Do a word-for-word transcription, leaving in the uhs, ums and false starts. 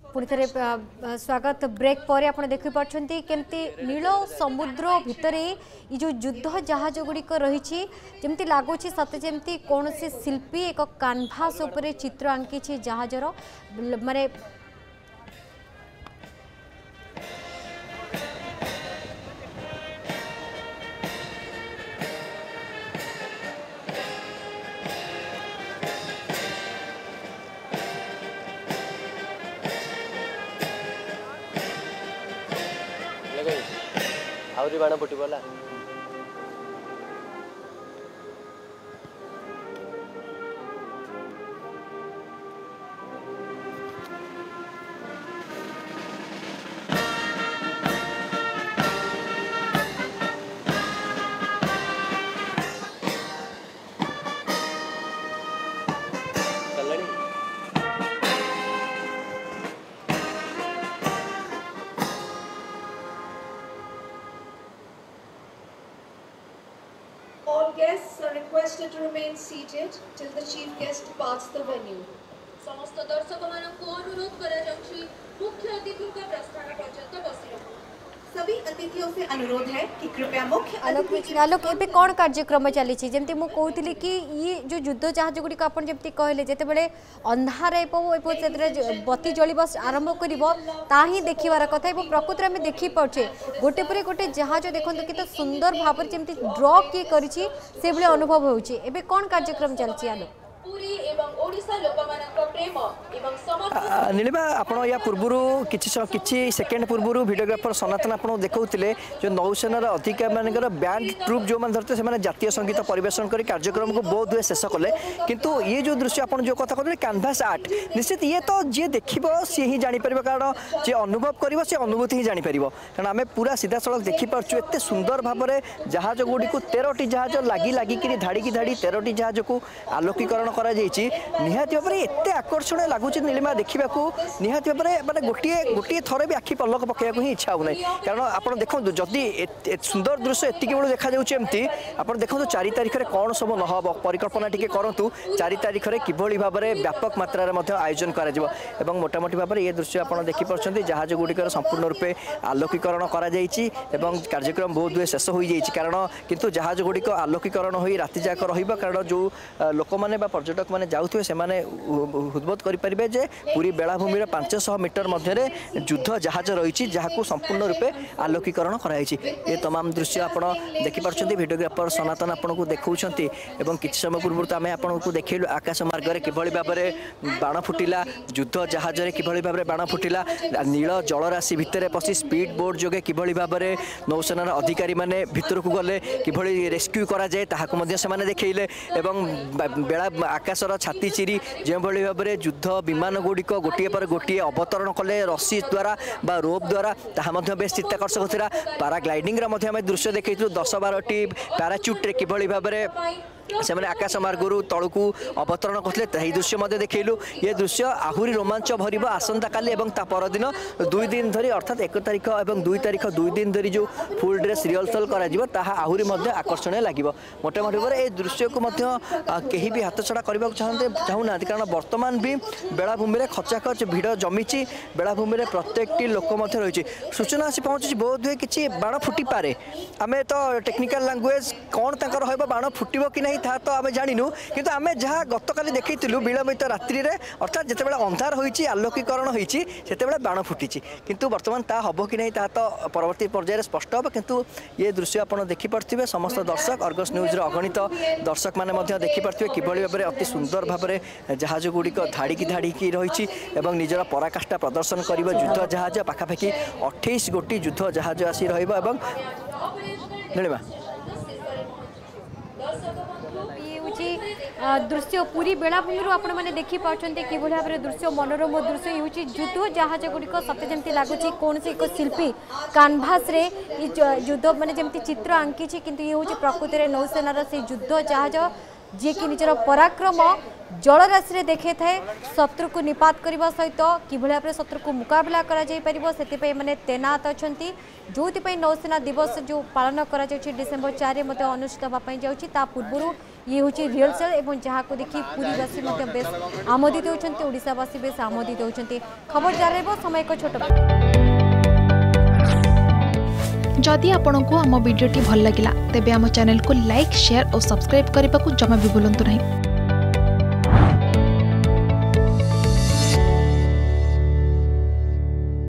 पुणी थे स्वागत ब्रेक पर आप देखी पार्टी केमती नील समुद्र भितर ये जो युद्ध जहाज गुड़िक रही जमती लगुच सत जमती कौन शिल्पी एक कानभास उपर चित्र आंकी जहाजर माने आउरी बाण फुटी पड़ा All guests are requested to remain seated till the chief guest departs the venue. समस्त दर्शक मानक अनुरोध करा जाउछि मुख्य अतिथि का प्रस्थान पर्यंत बसी रहो। सभी अतिथियों से अनुरोध है कि कृपया मुख्य आलोक आलोक एबे कोन कार्यक्रम चली छी जेमती मु कहउतली कि ये जो युद्ध जहाज गुडी का अपन जेमती कहले जेते बेले अंधार एपो एपो सेतरे बत्ती जळिबा आरंभ करिवो ताही देखिवार कथा एबो प्रकृति में देखि पड़छे गोटे परे गोटे जहाज देखंतु कि तो सुंदर भाबर जेमती ड्रॉ की करिछि से भले अनुभव होउछि एबे कोन कार्यक्रम चलछि आलोक पुरी एवं ओडिसा लोकमानक प्रेम एवं समर्पण नीलिमा आपण या पूर्वरु किछि किछि सेकेंड पूर्वरु वीडियोग्राफर सनातन आपण देखौतिले जो नौसेनार अधिकारी मानकर बैंड ट्रुप जो मान धरते से जातीय संगीत परिवेशन करी कार्यक्रम को बहुत हुए शेष कले किंतु ये जो दृश्य आपण जो कथा कहले कैनवास आर्ट निश्चित ये तो जे देखिबो से ही जानि परिबो कारण जे अनुभव करिवो से अनुभूति ही जानि परिबो कारण आमे पूरा सीधा सड़क देखि परछु एते सुंदर भाबरे जहाज गुडी को तेरह टी जहाज लागी लागी करी धाड़ी की धाड़ी तेरह टी जहाज को आलोकीकरण करा जायछि निहाती भाबरे एते आकर्षण लागुच नीलिमा देखा निहाती भाव में माने गोटे गोटे थर भी आखि पलक पकड़ा ही इच्छा हो ना कारण आप देखो जदि सुंदर दृश्य एतिक बेलू देखा जामती आप देखो चारि तारीख में कौन सब नहब परिकल्पना टी करूँ चारि तारीख में किभली भाव में व्यापक मात्रा आयोजन कर मोटामोटी भाव में ये दृश्य आप देखिपुं जहाज गुड़िकर संपूर्ण रूपे आलोकीकरण कार्यक्रम बहुत हुए शेष हो जाए कारण किंतु जहाज गुड़िक आलोकीकरण हो राति जाक कारण जो लोक मैंने पर्यटक मैंने जाऊे से उद्बोध करेंगे जे पूरी बेलाभूमि पांच सौ मीटर मध्य युद्ध जहाज रही जहाँ संपूर्ण रूपे आलोकीकरण कराई ये तमाम दृश्य आप देखिपुं वीडियोग्राफर सनातन आपन को देखते कि समय पूर्व तो आम आपको देखलु आकाश मार्ग में किभली भाव में बाण फुटिला युद्ध जहाज में किभली भाव में बाण फुटिला नील जलराशि भितर पशि स्पीड बोट जोगे किभली भाव में नौसेनार अधिकारी माने भितर को गले किभली रेस्क्यू करा जाए ताहाको मध्य से देखले बेला आकाशर छाती चिरी जो भाव में युद्ध विमान गुड़िक गोटे पर गोटे अवतरण कले रस्सी द्वारा बा रोप द्वारा ताहा बेस चित्ताकर्षक था पाराग्लाइडिंग दृश्य देखु दस बार टी पैराचुट्रे किभली भाव में से आकाश मार्गरू तलू अवतरण करते दृश्य देखलु ये दृश्य आहरी रोमांच भर आसंता काली ता परदिन दुई दिन धरी अर्थात एक तारीख और दुई तारीख दुई दिन धरी जो फुल ड्रेस रिहर्सल आहरी आकर्षणीय लगे मोटामोटी भाव में दृश्य को कहीं भी हाथ छड़ा करने चाहते चाहूना कारण बर्तमान भी बेलाभूमि में खचाखच भिड़ जमी बेलाभूमि में प्रत्येक लोक रही सूचना आसी पहुँची बहुत हुए कि बाण फुटी पारे आम तो टेक्निकल लैंग्वेज कौन तर बाण फुटब कि नहीं ता तो आम जानू कि आम जहाँ गतकाली देखु विलंबित रात्रि में अर्थात जिते अंधार होती आलोकीकरण होती बाण फुटी किंतु बर्तमान ता हम कि नहीं ता तो परवर्ती पर्यायर स्पष्ट हम किंतु ये दृश्य आप देखिपे समस्त दर्शक अर्गस न्यूज अगणित दर्शक मैंने देखिपे किभली भाव में अति सुंदर भाव में जहाज गुड़िक धाड़ी की धाड़ी की रही निजर पराकाष्ठा प्रदर्शन कर युद्ध जहाज पाखापाखि अठाईस गोटी युद्ध जहाज आसी नीलिमा दृश्य पूरी बेलाभूमि आपण मैंने देखी पार्टी कि भाव में दृश्य मनोरम दृश्य हूँ युद्ध जहाज गुड़िक सत्य जमी लगुच कौन से एक शिल्पी कानभास रे युद्ध माने जमी चित्र आंकी किंतु ये हूँ प्रकृति में नौसेनार से युद्ध जहाज जी कि निजर पराक्रम जलराशि देखे थाए शत्रु को निपात करने सहित कि भाव में शत्रु को मुकाबला कर मैंने तैनात अच्छा जो नौसेना दिवस जो पालन कर डिसेम्बर चार अनुष्ठित होगा जाऊँगी पूर्व ये हूँ रिहर्सल एवं जहाँ को देखी पुरीवासी बेस आमोदित होती ओडिशावासी बेस आमोदित होती खबर जारी समय एक छोट जदि आपंक आम भिडी भल लगा तेब आम चैनल को लाइक शेयर और सब्सक्राइब करने को जमा भी भूलु नहीं।